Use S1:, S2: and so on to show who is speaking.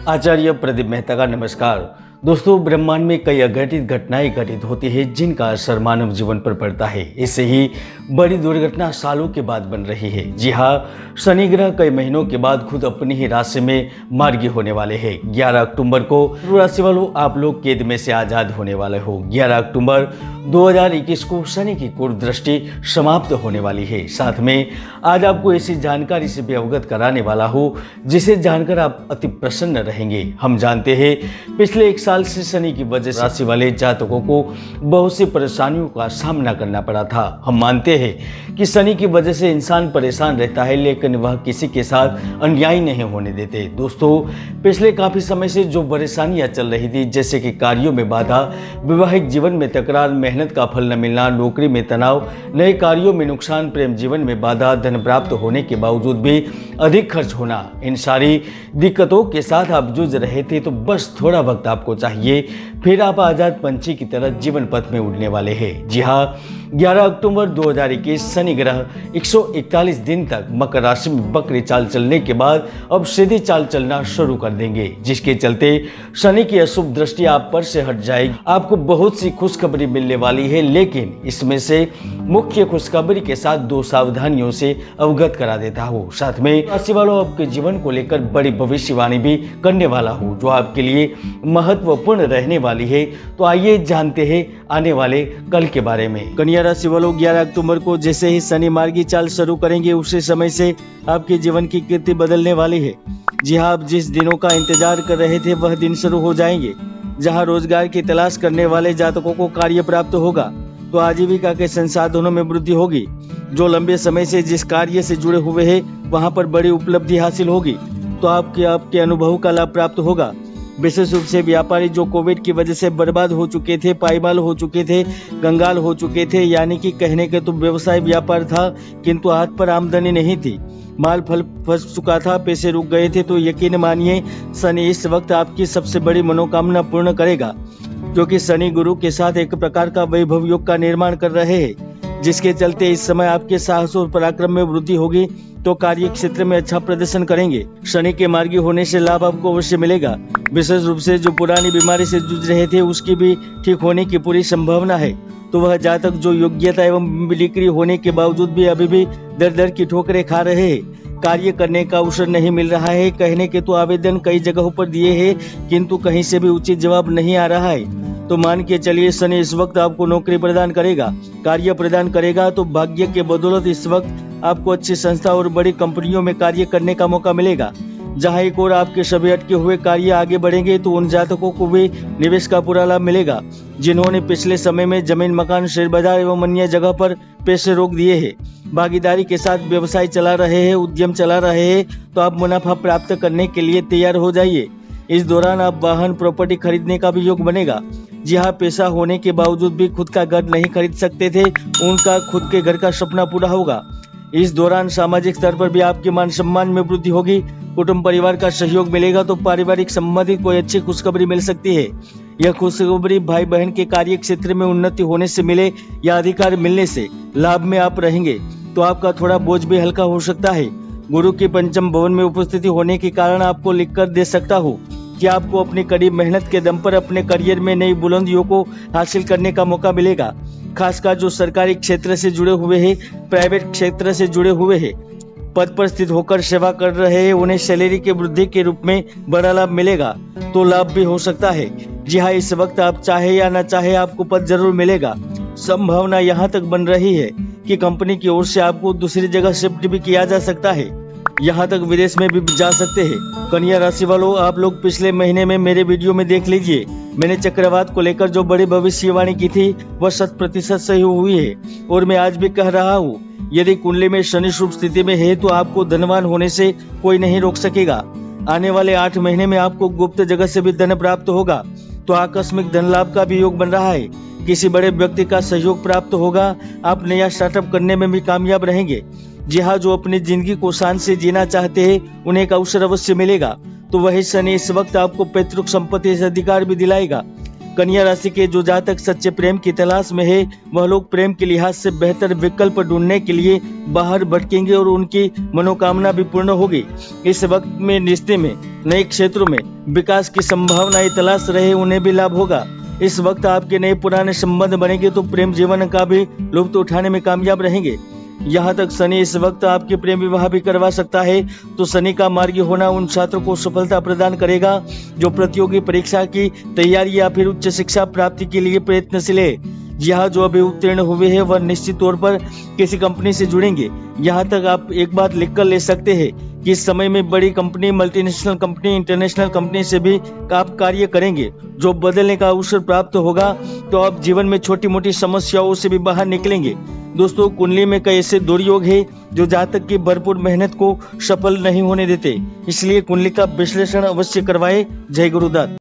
S1: आचार्य प्रदीप मेहता का नमस्कार। दोस्तों, ब्रह्मांड में कई अघटित घटनाएं घटित होती है जिनका असर मानव जीवन पर पड़ता है। इससे ही बड़ी दुर्घटना सालों के बाद बन रही है। जी हाँ, शनि ग्रह कई महीनों के बाद खुद अपने ही राशि में मार्गी होने वाले हैं। 11 अक्टूबर को राशि वालों आप लोग कैद में से आजाद होने वाले हो। 11 अक्टूबर 2021 को शनि की कुर दृष्टि समाप्त होने वाली है। साथ में आज आपको ऐसी जानकारी से भी अवगत कराने वाला हूँ जिसे जानकर आप अति प्रसन्न रहेंगे। हम जानते हैं पिछले 1 साल से शनि की वजह से राशि वाले जातकों को बहुत सी परेशानियों का सामना करना पड़ा था। हम मानते हैं कि शनि की वजह से इंसान परेशान रहता है, लेकिन वह किसी के साथ अन्याय नहीं होने देते। दोस्तों, पिछले काफी समय से जो परेशानियां चल रही थी, जैसे कि कार्यों में बाधा, वैवाहिक जीवन में तकरार, मेहनत का फल न मिलना, नौकरी में तनाव, नए कार्यों में नुकसान, प्रेम जीवन में बाधा, धन प्राप्त होने के बावजूद भी अधिक खर्च होना, इन सारी दिक्कतों के साथ आप जूझ रहे थे, तो बस थोड़ा वक्त आपको चाहिए, फिर आप आजाद पंछी की तरह जीवन पथ में उड़ने वाले हैं। जी हाँ, 11 अक्टूबर 2021 शनि ग्रह 141 दिन तक मकर राशि में बकरी चाल चलने के बाद अब सीधी चाल चलना शुरू कर देंगे, जिसके चलते शनि की अशुभ दृष्टि आप पर से हट जाएगी। आपको बहुत सी खुशखबरी मिलने वाली है, लेकिन इसमें से मुख्य खुशखबरी के साथ 2 सावधानियों से अवगत करा देता हूँ। साथ में राशि वालों आपके जीवन को लेकर बड़ी भविष्यवाणी भी करने वाला हूँ जो आपके लिए महत्वपूर्ण रहने वाली है। तो आइए जानते हैं आने वाले कल के बारे में। कन्या राशि वालों, 11 अक्टूबर को जैसे ही शनि मार्गी चाल शुरू करेंगे, उसी समय से आपके जीवन की कीर्ति बदलने वाली है। जी हाँ, आप जिस दिनों का इंतजार कर रहे थे वह दिन शुरू हो जाएंगे। जहाँ रोजगार की तलाश करने वाले जातकों को कार्य प्राप्त होगा, तो आजीविका के संसाधनों में वृद्धि होगी। जो लंबे समय से जिस कार्य से जुड़े हुए हैं वहाँ पर बड़ी उपलब्धि हासिल होगी, तो आपके अनुभव का लाभ प्राप्त होगा। विशेष रूप से व्यापारी जो कोविड की वजह से बर्बाद हो चुके थे, पायमाल हो चुके थे, कंगाल हो चुके थे, यानी कि कहने के तो व्यवसाय व्यापार था किंतु हाथ पर आमदनी नहीं थी, माल फल फंस चुका था, पैसे रुक गए थे, तो यकीन मानिए शनि इस वक्त आपकी सबसे बड़ी मनोकामना पूर्ण करेगा। क्योंकि शनि गुरु के साथ एक प्रकार का वैभव योग का निर्माण कर रहे हैं, जिसके चलते इस समय आपके साहस और पराक्रम में वृद्धि होगी, तो कार्य क्षेत्र में अच्छा प्रदर्शन करेंगे। शनि के मार्गी होने से लाभ आपको अवश्य मिलेगा। विशेष रूप से जो पुरानी बीमारी से जूझ रहे थे उसकी भी ठीक होने की पूरी संभावना है। तो वह जातक जो योग्यता एवं बिक्री होने के बावजूद भी अभी भी दर दर की ठोकरें खा रहे हैं, कार्य करने का अवसर नहीं मिल रहा है, कहने के तो आवेदन कई जगहों पर दिए हैं किंतु कहीं से भी उचित जवाब नहीं आ रहा है, तो मान के चलिए शनि इस वक्त आपको नौकरी प्रदान करेगा, कार्य प्रदान करेगा। तो भाग्य के बदौलत इस वक्त आपको अच्छी संस्था और बड़ी कंपनियों में कार्य करने का मौका मिलेगा। जहां एक और आपके सभी अटके हुए कार्य आगे बढ़ेंगे, तो उन जातकों को भी निवेश का पूरा लाभ मिलेगा जिन्होंने पिछले समय में जमीन, मकान, शेयर बाजार एवं अन्य जगह पर पैसे रोक दिए हैं। भागीदारी के साथ व्यवसाय चला रहे हैं, उद्यम चला रहे हैं, तो आप मुनाफा प्राप्त करने के लिए तैयार हो जाइए। इस दौरान आप वाहन, प्रॉपर्टी खरीदने का भी योग बनेगा। जी हाँ, पैसा होने के बावजूद भी खुद का घर नहीं खरीद सकते थे, उनका खुद के घर का सपना पूरा होगा। इस दौरान सामाजिक स्तर पर भी आपके मान सम्मान में वृद्धि होगी, कुटुंब परिवार का सहयोग मिलेगा, तो पारिवारिक संबंधित कोई अच्छी खुशखबरी मिल सकती है। यह खुशखबरी भाई बहन के कार्य क्षेत्र में उन्नति होने से मिले या अधिकार मिलने से लाभ में आप रहेंगे, तो आपका थोड़ा बोझ भी हल्का हो सकता है। गुरु की पंचम भवन में उपस्थिति होने के कारण आपको लिखकर दे सकता हूँ कि आपको अपनी कड़ी मेहनत के दम पर अपने करियर में नई बुलंदियों को हासिल करने का मौका मिलेगा। खासकर जो सरकारी क्षेत्र से जुड़े हुए हैं, प्राइवेट क्षेत्र से जुड़े हुए हैं, पद पर स्थित होकर सेवा कर रहे हैं, उन्हें सैलरी के वृद्धि के रूप में बड़ा लाभ मिलेगा, तो लाभ भी हो सकता है। जी हाँ, इस वक्त आप चाहे या न चाहे आपको पद जरूर मिलेगा। संभावना यहाँ तक बन रही है कि कंपनी की ओर से आपको दूसरी जगह शिफ्ट भी किया जा सकता है, यहाँ तक विदेश में भी जा सकते हैं। कन्या राशि वालों, आप लोग पिछले महीने में मेरे वीडियो में देख लीजिए, मैंने चक्रवात को लेकर जो बड़ी भविष्यवाणी की थी वह 100% सही हुई है। और मैं आज भी कह रहा हूँ, यदि कुंडली में शनि शुभ स्थिति में है तो आपको धनवान होने से कोई नहीं रोक सकेगा। आने वाले 8 महीने में आपको गुप्त जगह से भी धन प्राप्त होगा, तो आकस्मिक धन लाभ का भी योग बन रहा है। किसी बड़े व्यक्ति का सहयोग प्राप्त होगा, आप नया स्टार्टअप करने में भी कामयाब रहेंगे। जी हाँ, जो अपनी जिंदगी को शान से जीना चाहते हैं उन्हें एक अवसर अवश्य मिलेगा, तो वही शनि इस वक्त आपको पैतृक संपत्ति से अधिकार भी दिलाएगा।
S2: कन्या राशि के जो जातक सच्चे प्रेम की तलाश में है, वह लोग प्रेम के लिहाज से बेहतर विकल्प ढूंढने के लिए बाहर भटकेंगे और उनकी मनोकामना भी पूर्ण होगी। इस वक्त में रिश्ते में नए क्षेत्रों में विकास की संभावनाएं तलाश रहे उन्हें भी लाभ होगा। इस वक्त आपके नए पुराने संबंध बनेंगे तो प्रेम जीवन का भी लुत्फ उठाने में कामयाब रहेंगे। यहाँ तक शनि इस वक्त आपके प्रेम विवाह भी करवा सकता है, तो शनि का मार्गी होना उन छात्रों को सफलता प्रदान करेगा जो प्रतियोगी परीक्षा की तैयारी या फिर उच्च शिक्षा प्राप्ति के लिए प्रयत्नशील है। यहाँ जो अभी उत्तीर्ण हुए हैं वह निश्चित तौर पर किसी कंपनी से जुड़ेंगे। यहाँ तक आप एक बात लिख कर ले सकते हैं कि इस समय में बड़ी company, multinational company, international company से भी आप कार्य करेंगे। जो बदलने का अवसर प्राप्त होगा तो आप जीवन में छोटी मोटी समस्याओं से भी बाहर निकलेंगे। दोस्तों, कुंडली में कई ऐसे दुर्योग है जो जातक की भरपूर मेहनत को सफल नहीं होने देते, इसलिए कुंडली का विश्लेषण अवश्य करवाएं। जय गुरुदत्त।